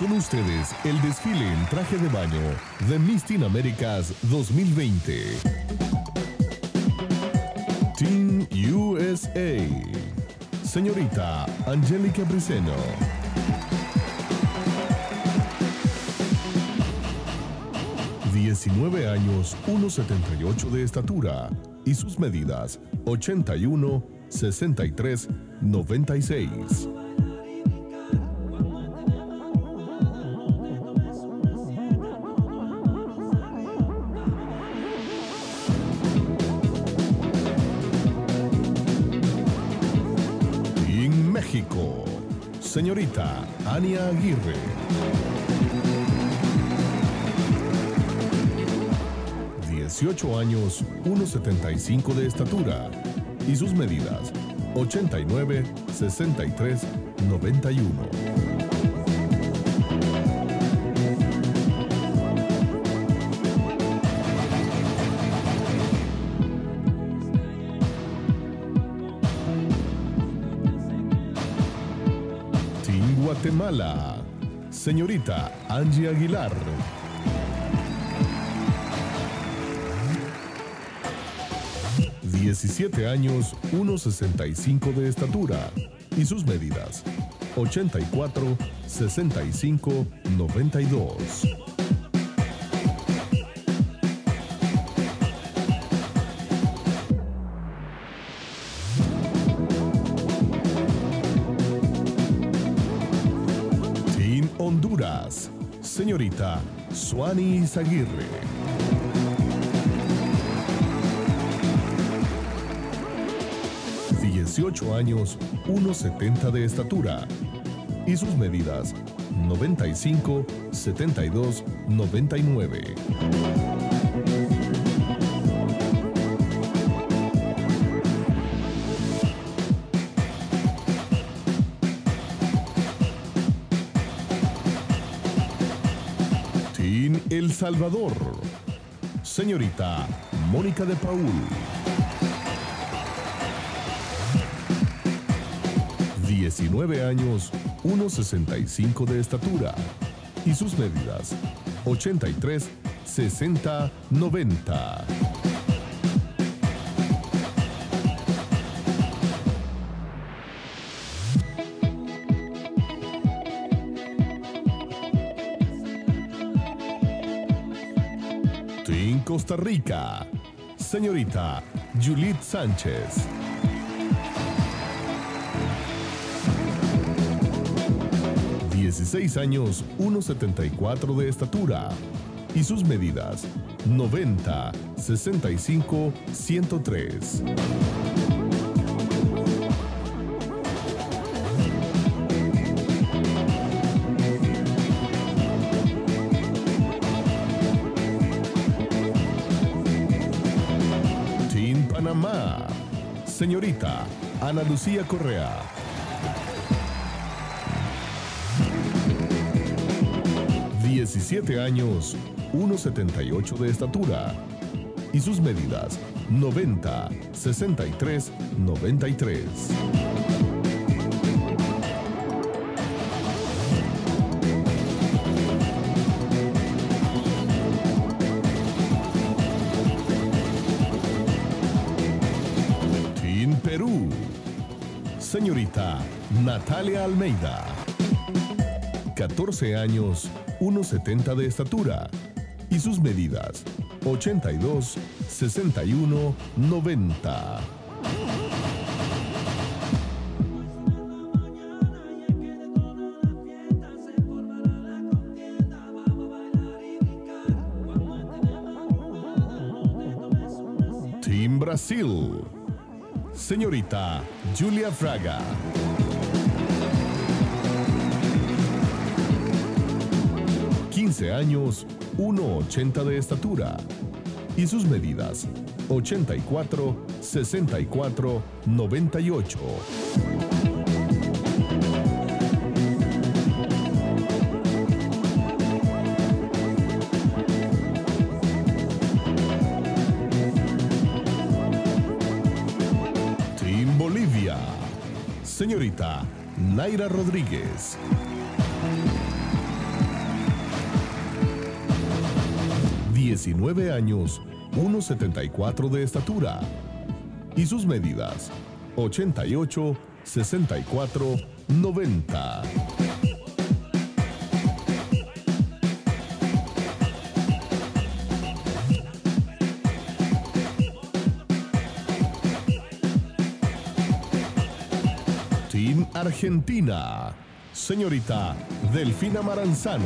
Con ustedes, el desfile en traje de baño de Miss Teen Américas 2020. Teen USA. Señorita Angélica Briceño. ...19 años, 1,78 de estatura... ...y sus medidas... ...81, 63, 96... En México... ...señorita Ania Aguirre... 18 años, 1,75 de estatura... ...y sus medidas... ...89, 63, 91... Team Guatemala... Señorita Angie Aguilar... 17 años, 1,65 de estatura... ...y sus medidas... ...84, 65, 92... Team Honduras... Señorita Suani Izaguirre... 18 años, 1,70 de estatura... ...y sus medidas... ...95, 72, 99... Team El Salvador... Señorita Mónica de Paul... 19 años, 1,65 de estatura... ...y sus medidas... ...83, 60, 90... Team Costa Rica... Señorita Juliet Sánchez... 16 años, 1,74 de estatura... ...y sus medidas... ...90, 65, 103... Team Panamá... Señorita Ana Lucía Correa... 17 años, 1,78 de estatura... ...y sus medidas... ...90, 63, 93... Team Perú... Señorita Natalia Almeida... 14 años... 1,70 de estatura... ...y sus medidas... ...82, 61, 90... Team Brasil... Señorita Julia Fraga... 15 años, 1,80 de estatura... ...y sus medidas... ...84, 64, 98... Team Bolivia... Señorita Naira Rodríguez... 19 años, 1,74 de estatura. Y sus medidas: 88, 64, 90. Team Argentina, señorita Delfina Maranzano.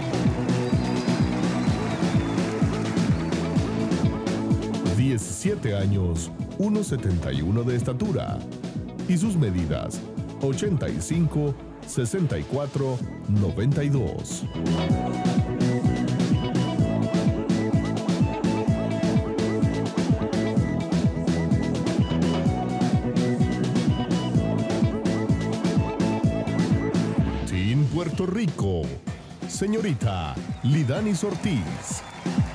17 años, 1,71 de estatura. Y sus medidas: 85, 64, 92. Team Puerto Rico, señorita Lidanis Ortiz.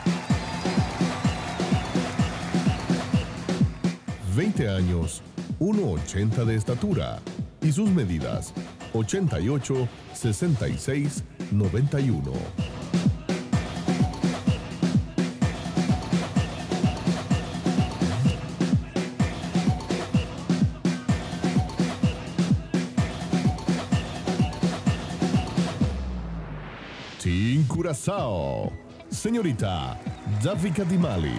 20 años, 1,80 de estatura. Y sus medidas: 88, 66, 91. Team Curazao, señorita Davika Dimali.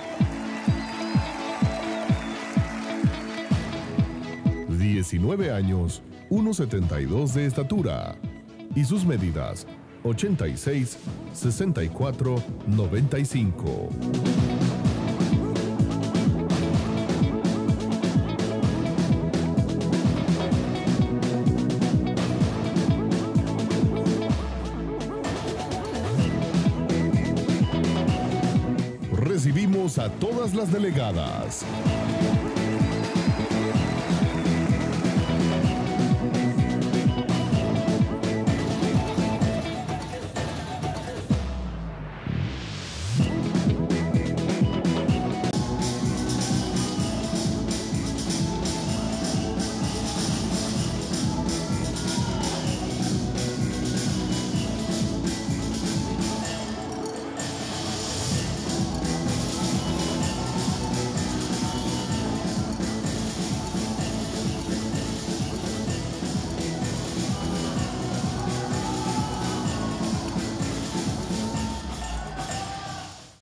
19 años, 1,72 de estatura. Y sus medidas: 86, 64, 95. Recibimos a todas las delegadas.